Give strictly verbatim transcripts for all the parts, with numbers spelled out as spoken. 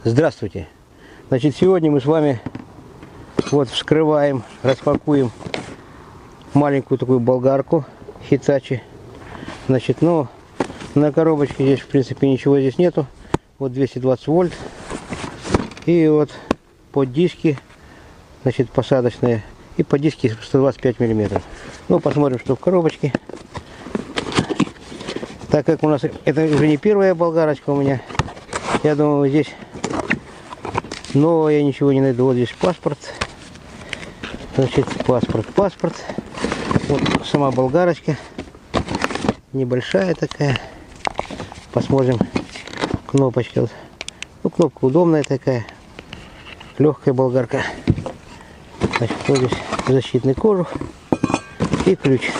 Здравствуйте! Значит, сегодня мы с вами вот вскрываем, распакуем маленькую такую болгарку Hitachi. Значит, ну, на коробочке здесь, в принципе, ничего здесь нету. Вот двести двадцать вольт. И вот под диски, значит, посадочные. И под диски сто двадцать пять миллиметров. Ну, посмотрим, что в коробочке. Так как у нас это уже не первая болгарочка у меня, я думаю, здесь нового я ничего не найду. Вот здесь паспорт. Значит, паспорт, паспорт. Вот сама болгарочка. Небольшая такая. Посмотрим. Кнопочка. Вот. Ну, кнопка удобная такая. Легкая болгарка. Значит, вот здесь защитный кожух. И ключ.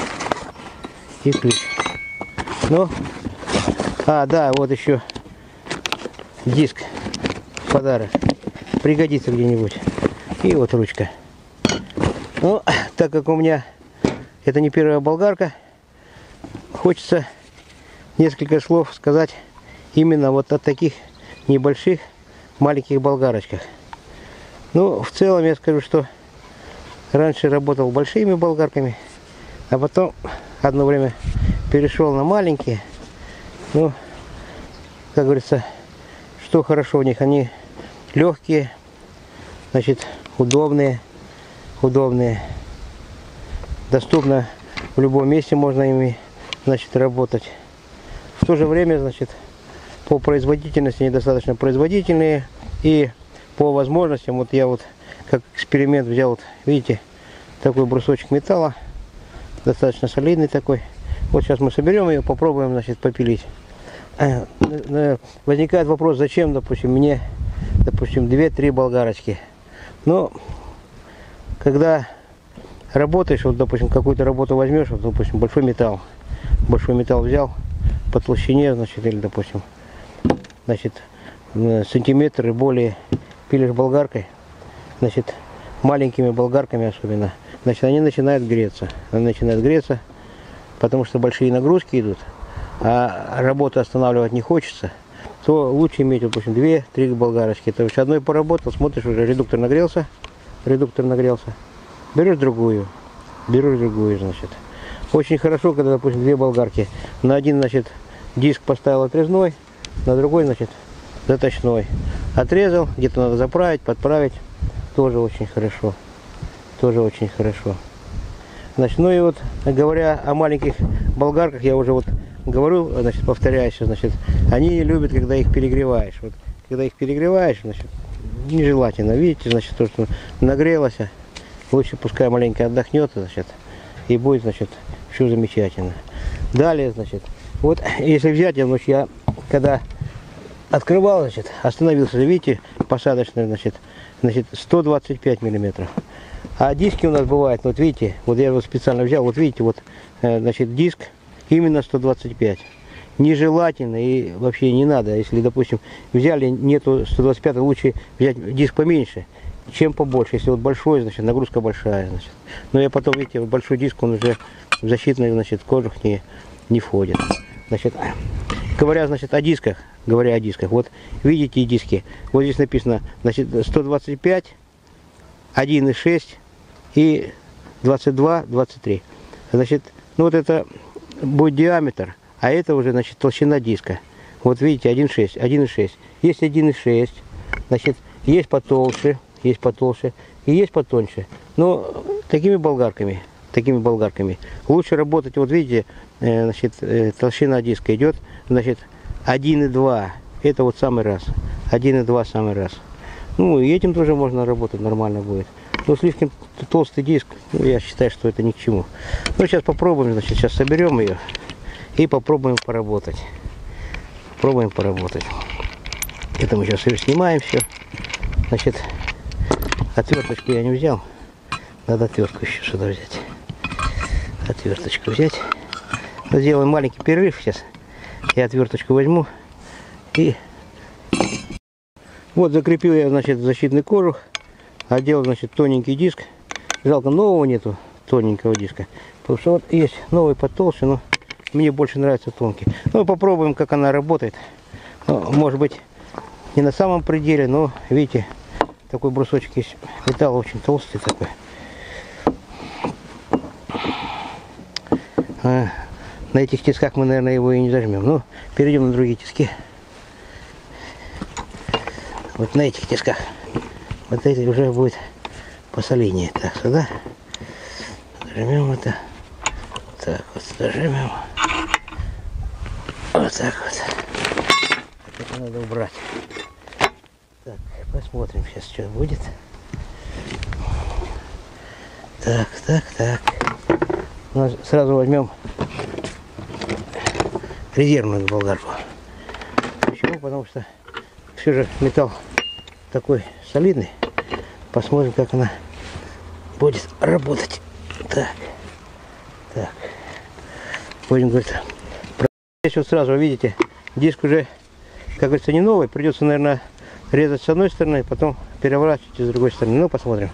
И ключ. Ну, а, да, вот еще диск в подарок. Пригодится где-нибудь. И вот ручка. Ну, так как у меня это не первая болгарка, хочется несколько слов сказать именно вот о таких небольших маленьких болгарочках. Ну, в целом я скажу, что раньше работал большими болгарками, а потом одно время перешел на маленькие. Ну, как говорится, что хорошо в них, они легкие, значит, удобные, удобные, доступно в любом месте можно ими, значит, работать. В то же время, значит, по производительности они достаточно производительные, и по возможностям, вот я вот как эксперимент взял, вот видите, такой брусочек металла, достаточно солидный такой. Вот сейчас мы соберем ее, попробуем, значит, попилить. Возникает вопрос, зачем, допустим, мне, допустим, две-три болгарочки. Но когда работаешь, вот, допустим, какую-то работу возьмешь, вот, допустим, большой металл, большой металл взял по толщине, значит, или, допустим, значит, сантиметр и более пилишь болгаркой, значит, маленькими болгарками особенно, значит, они начинают греться, они начинают греться, потому что большие нагрузки идут, а работу останавливать не хочется, то лучше иметь, допустим, две-три болгарочки. То есть одной поработал, смотришь, уже редуктор нагрелся, редуктор нагрелся, берешь другую, берешь другую, значит. Очень хорошо, когда, допустим, две болгарки. На один, значит, диск поставил отрезной, на другой, значит, заточной. Отрезал, где-то надо заправить, подправить, тоже очень хорошо, тоже очень хорошо. Значит, ну и вот, говоря о маленьких болгарках, я уже вот говорю, значит, повторяюсь, значит, они любят, когда их перегреваешь. Вот, когда их перегреваешь, значит, нежелательно. Видите, значит, то, что нагрелось, лучше пускай маленько отдохнет, значит, и будет, значит, все замечательно. Далее, значит, вот, если взять, я, значит, я когда открывал, значит, остановился, видите, посадочный, значит, значит, сто двадцать пять миллиметров. А диски у нас бывают, вот видите, вот я его специально взял, вот видите, вот, значит, диск именно сто двадцать пять. Нежелательно и вообще не надо. Если, допустим, взяли, нету сто двадцать пять, лучше взять диск поменьше, чем побольше. Если вот большой, значит, нагрузка большая, значит. Но я потом, видите, вот большой диск, он уже в защитный, значит, кожух не, не входит. Значит, говоря, значит, о дисках, говоря о дисках, вот видите диски, вот здесь написано, значит, сто двадцать пять, один и шесть и двадцать два, двадцать три. Значит, ну вот это будет диаметр, а это уже, значит, толщина диска. Вот видите, один и шесть, один и шесть. Есть один и шесть, значит, есть потолще, есть потолще и есть потоньше. Но такими болгарками, такими болгарками лучше работать. Вот видите, значит, толщина диска идет, значит, один и два. Это вот самый раз. один и два самый раз. Ну и этим тоже можно работать, нормально будет. Но слишком толстый диск, ну, я считаю, что это ни к чему. Ну, сейчас попробуем, значит, сейчас соберем ее и попробуем поработать. Пробуем поработать. Это мы сейчас ее снимаем все. Значит, отверточку я не взял. Надо отвертку еще сюда взять. Отверточку взять. Сделаем маленький перерыв сейчас. Я отверточку возьму и... Вот закрепил я, значит, защитный кожух. Одел, значит, тоненький диск. Жалко, нового нету тоненького диска. Потому что вот есть новый потолще, но мне больше нравится тонкий. Ну, попробуем, как она работает. Ну, может быть, не на самом пределе, но видите, такой брусочек есть. Металл очень толстый такой. А, на этих тисках мы, наверное, его и не зажмем. Ну, перейдем на другие тиски. Вот на этих тисках. Вот эти уже будет посолиднее. Так, сюда. Зажмем это. Так, вот зажмем. Вот так вот. Это надо убрать. Так, посмотрим сейчас, что будет. Так, так, так. Сразу возьмем резервную болгарку. Почему? Потому что все же металл такой солидный. Посмотрим, как она будет работать. Так, так. Будем говорить. Здесь вот сразу видите, диск уже, как говорится, не новый. Придется, наверное, резать с одной стороны, потом переворачивать с другой стороны. Ну, посмотрим.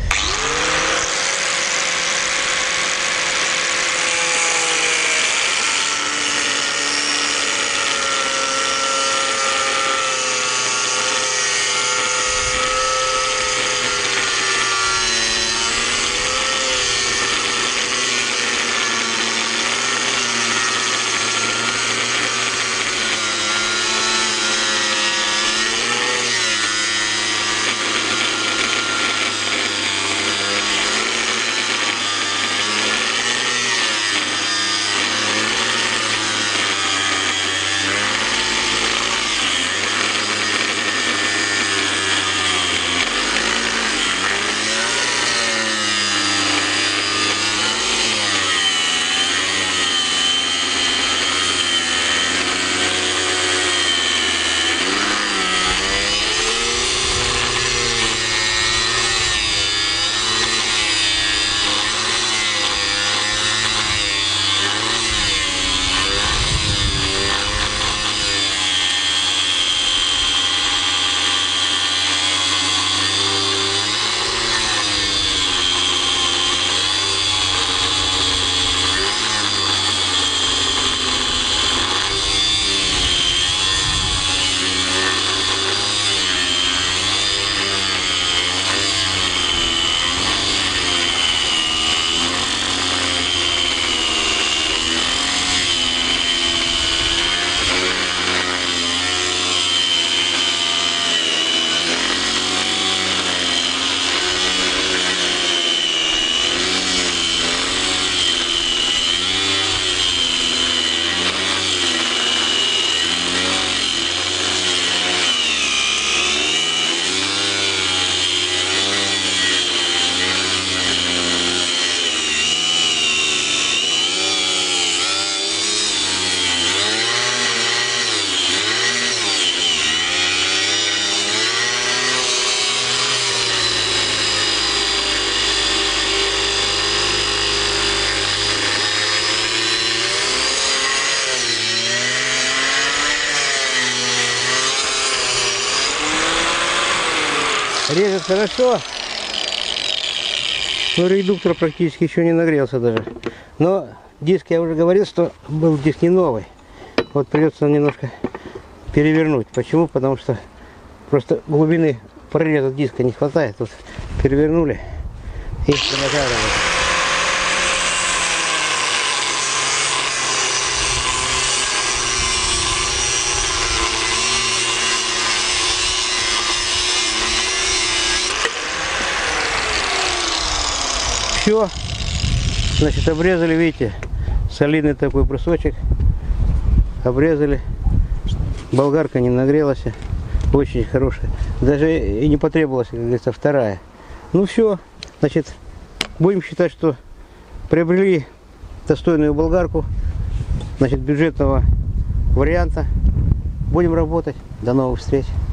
Режет хорошо, но редуктор практически еще не нагрелся даже. Но диск, я уже говорил, что был диск не новый. Вот придется немножко перевернуть. Почему? Потому что просто глубины прореза диска не хватает. Тут перевернули и продолжаем работать. Все, значит, обрезали, видите, солидный такой брусочек, обрезали, болгарка не нагрелась, очень хорошая, даже и не потребовалась, как говорится, вторая. Ну все, значит, будем считать, что приобрели достойную болгарку, значит, бюджетного варианта. Будем работать. До новых встреч.